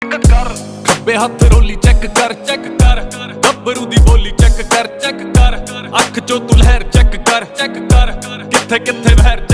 कर खब्बे हथ रोली चेक कर गब्बरू दी बोली चेक कर अख चो तू लहर चेक कर किथे किथे बहर